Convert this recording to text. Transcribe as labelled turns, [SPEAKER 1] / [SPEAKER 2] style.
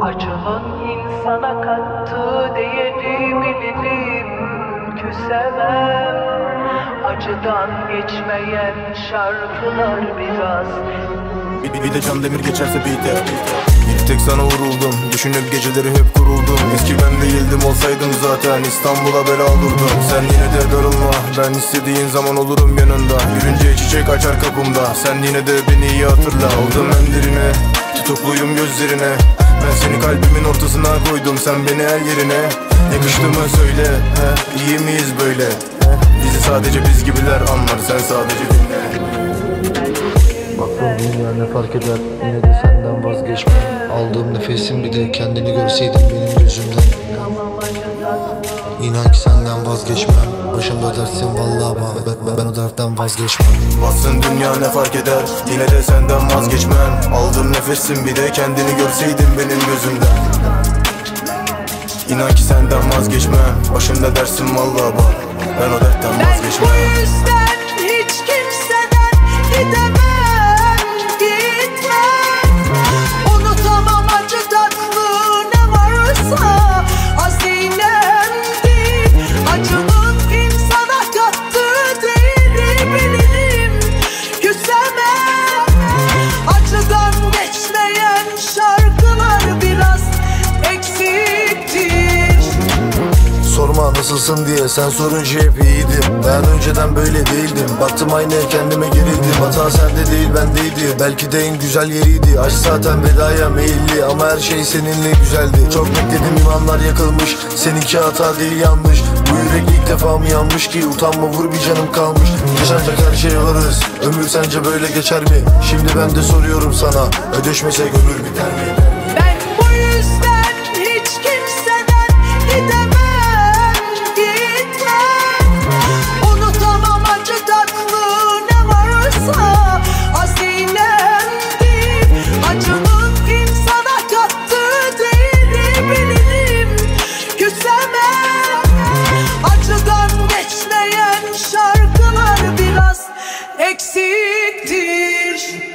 [SPEAKER 1] Acının insana kattığı değeri bilirim, küsemem. Acıdan geçmeyen şarkılar biraz.
[SPEAKER 2] Bir de Can Demir geçerse beat'e. Bir tek sana vuruldum, düşünüp geceleri hep kuruldum. Eski ben değildim, olsaydım zaten İstanbul'a bela olurdum. Sen yine de darılma, ben istediğin zaman olurum yanında. Gülünce çiçek açar kapımda, sen yine de beni iyi hatırla. Aldım ellerine, tutukluyum gözlerine. Ben seni kalbimin ortasına koydum, sen beni el yerine. Yakıştı mı söyle, iyi miyiz böyle? Bizi sadece biz gibiler anlar, sen sadece dinle.
[SPEAKER 3] Baktım dünya ne fark eder, yine de senden vazgeçmem. Aldığım nefesin bir de kendini görseydin benim gözümden. İnan ki senden vazgeçmem. Başımda dersin vallahi ben o dertten vazgeçmem.
[SPEAKER 2] Baksın dünya ne fark eder, yine de senden vazgeçmem. Aldığım nefesin bir de kendini görseydin benim gözümden. İnan ki senden vazgeçmem. Başımda dersin vallahi ben o dertten vazgeçmem.
[SPEAKER 1] Ben bu yüzden hiç kimseden gidemem. Unutamam acı tatlı ne varsa hazinemdir. Acının insana kattığı değeri bilirim, küsemem. Acıdan geçmeyen şarkılar biraz eksiktir.
[SPEAKER 3] Sorma nasılsın diye, sen sorunca hep iyiydim. Ben önceden böyle değildim, baktım aynaya kendime gerildim. Hata sende değil bendeydi, belki de en güzel yeriydi. Aşk zaten vedaya meyilli ama her şey seninle güzeldi. Çok bekledim, imanlar yakılmış, seninki hata değil yanlış. Bu yürek ilk defa mı yanmış ki, utanma vur bir canım kalmış. Yaşanacak her şey varız, ömür sence böyle geçer mi? Şimdi ben de soruyorum sana, ödeşmesek ömür biter mi?
[SPEAKER 1] Ben bu yüzden hiç kimseden gidemem. Unutamam acı tatlı ne varsa hazinemdir. Acının insana kattığı değeri bilirim, küsemem. Acıdan geçmeyen şarkılar biraz eksiktir.